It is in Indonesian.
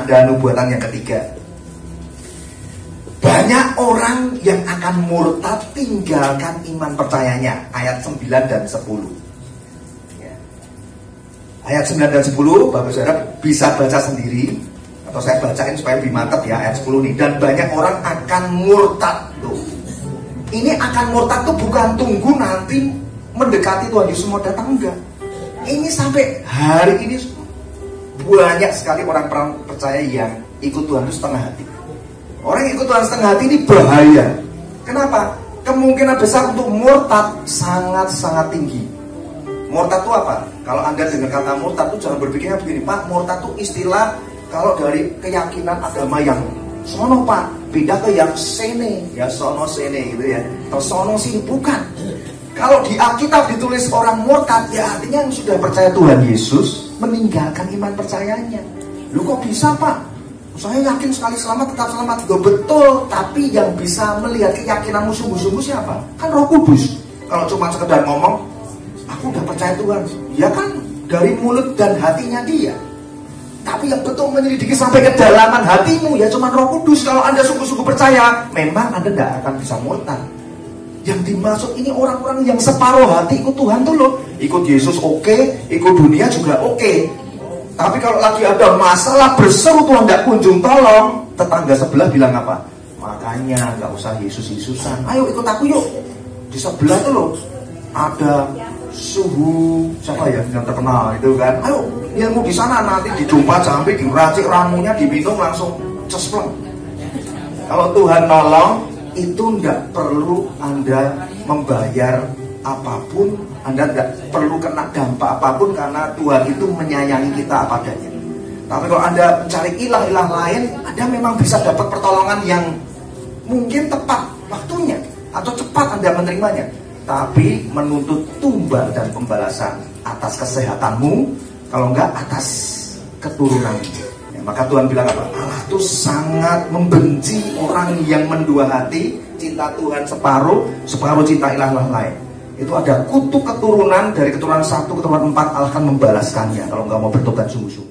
ada nubuatan yang ketiga. Banyak orang yang akan murtad tinggalkan iman percayanya. Ayat 9 dan 10 ya. Ayat 9 dan 10 Bapak Saudara bisa baca sendiri, atau saya bacain supaya lebih mantap ya. Ayat 10 nih. Dan banyak orang akan murtad. Tuh, ini akan murtad tuh bukan tunggu nanti mendekati Tuhan Yesus mau datang, enggak. Ini sampai hari ini banyak sekali orang percaya yang ikut Tuhan itu setengah hati. Orang yang ikut Tuhan setengah hati ini bahaya. Kenapa? Kemungkinan besar untuk murtad sangat-sangat tinggi. Murtad itu apa? Kalau Anda dengar kata murtad itu jangan berpikirnya begini, Pak, murtad itu istilah kalau dari keyakinan agama yang sono, Pak, beda ke yang sene, ya sono sene gitu ya. Atau sono sini, bukan. Kalau di Alkitab ditulis orang murtad, ya artinya yang sudah percaya Tuhan Yesus meninggalkan iman percayanya. Lu kok bisa, Pak? Saya yakin sekali selamat tetap selamat. Loh, betul, tapi yang bisa melihat keyakinanmu sungguh-sungguh siapa? Kan Roh Kudus. Kalau cuma sekedar ngomong, aku udah percaya Tuhan, ya kan dari mulut dan hatinya dia. Tapi yang betul menyelidiki sampai kedalaman hatimu, ya cuma Roh Kudus. Kalau Anda sungguh-sungguh percaya, memang Anda tidak akan bisa murtad. Yang dimaksud ini orang-orang yang separuh hati ikut Tuhan tuh loh. Ikut Yesus oke, ikut dunia juga oke. Tapi kalau lagi ada masalah berseru Tuhan tidak kunjung tolong, tetangga sebelah bilang apa? Makanya nggak usah Yesus-Yesusan. Ayo ikut aku yuk. Di sebelah tuh loh ada suhu siapa ya yang terkenal itu kan. Ayo ilmu di sana nanti dijumpa sampai diracik ramunya diminum langsung cespleng. Kalau Tuhan nolong, itu tidak perlu Anda membayar apapun, Anda tidak perlu kena dampak apapun, karena Tuhan itu menyayangi kita apa adanya. Tapi kalau Anda mencari ilah-ilah lain, Anda memang bisa dapat pertolongan yang mungkin tepat waktunya atau cepat Anda menerimanya, tapi menuntut tumbal dan pembalasan atas kesehatanmu, kalau enggak atas keturunanmu. Maka Tuhan bilang apa? Allah itu sangat membenci orang yang mendua hati, cinta Tuhan separuh, separuh cinta ilah-ilah lain. Itu ada kutuk keturunan, dari keturunan 1 keturunan 4 Allah akan membalaskannya kalau nggak mau bertobat sungguh-sungguh.